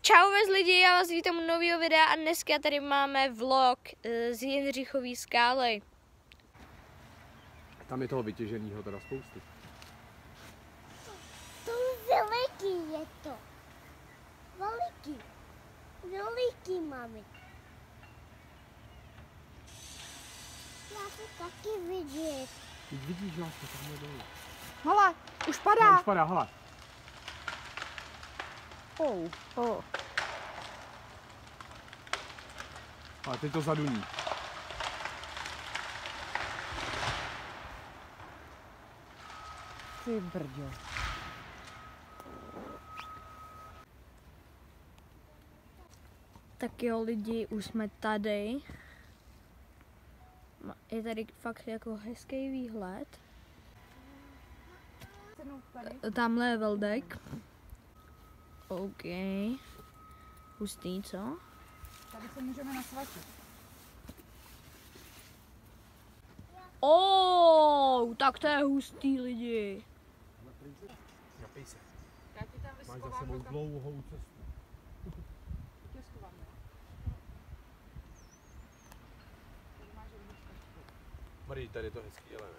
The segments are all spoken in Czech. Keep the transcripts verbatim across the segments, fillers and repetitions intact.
Čau vás lidi, já vás vítám u nového videa a dneska tady máme vlog z Jindřichové skály. Tam je toho vytěženého teda spoustu. To veliký je to. Veliký. Veliký, mami. Já to taky vidět. Teď vidíš, že to tam je dole. Hele, už padá. No, už padá, hele. Oh, oh. Ale teď to zaduní. Ty brďo. Tak jo lidi, už jsme tady. Je tady fakt jako hezký výhled. Tamhle je Veldek. OK. Hustý, co? Tady se můžeme nasvatit. Oh, tak to je hustý lidi. Napij se. Já ti tam Máš za vyschovám, sebou tam dlouhou cestu. tě schovám, jo. Tady máš ručičku. Marie, tady je to hezký, ale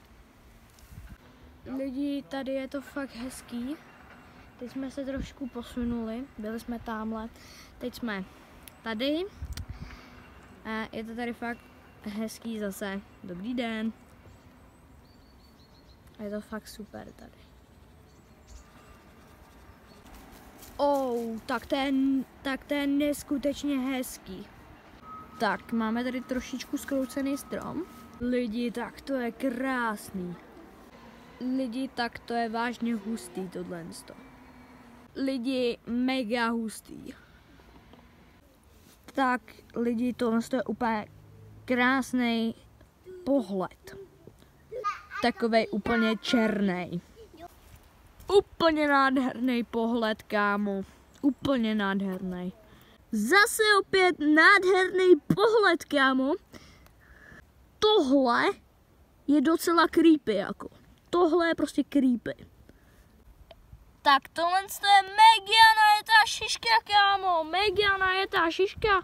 ne. Lidi, tady je to fakt hezký. Teď jsme se trošku posunuli, byli jsme tamhle, teď jsme tady. A je to tady fakt hezký zase. Dobrý den. A je to fakt super tady. Oh, tak to je, tak to je neskutečně hezký. Tak, máme tady trošičku skroucený strom. Lidi, tak to je krásný. Lidi, tak to je vážně hustý tohle. Lidi, mega hustý. Tak lidi, tohle je úplně krásný pohled. Takovej úplně černý. Úplně nádherný pohled, kámo. Úplně nádherný. Zase opět nádherný pohled, kámo. Tohle je docela creepy, jako. Tohle je prostě creepy. Tak tohle je mega najetá šiška, kámo. Mega najetá šiška.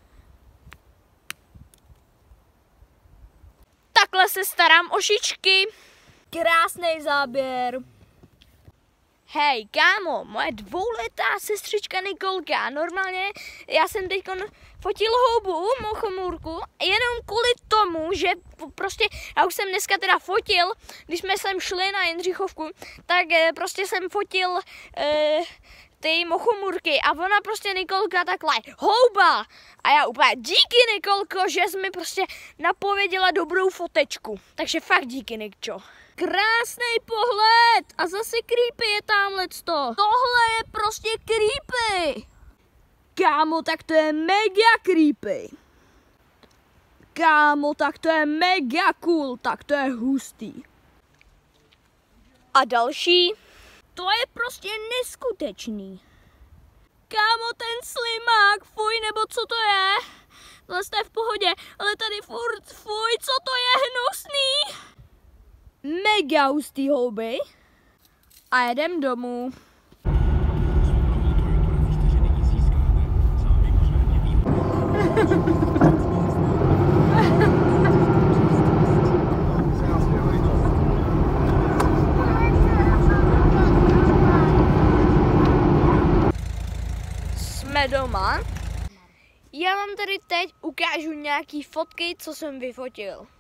Takhle se starám o šičky. Krásný záběr. Hej, kámo, moje dvouletá sestřička Nikolka, normálně já jsem teď fotil houbu, mochomůrku, jenom kvůli tomu, že prostě, já už jsem dneska teda fotil, když jsme sem šli na Jindřichovku, tak prostě jsem fotil eh, ty mochomůrky a ona prostě Nikolka takhle, houba! A já úplně, díky Nikolko, že jsi mi prostě napověděla dobrou fotečku, takže fakt díky, Nikčo. Krásný pohled a zase creepy je tamhleto. Tohle je prostě creepy. Kámo, tak to je mega creepy. Kámo, tak to je mega cool, tak to je hustý. A další. To je prostě neskutečný. Kámo, ten slimák, fuj, nebo co to je? Tohle je v pohodě, ale tady furt, fuj, co to je hnusný. Mega hustý houby a jedem domů. Jsme doma. Já vám tady teď ukážu nějaký fotky, co jsem vyfotil.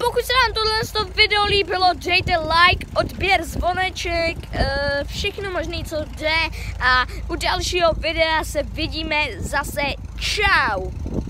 pokud se vám tohle video líbilo, dejte like, odběr, zvoneček, uh, všechno možné, co jde. A u dalšího videa se vidíme zase. Čau!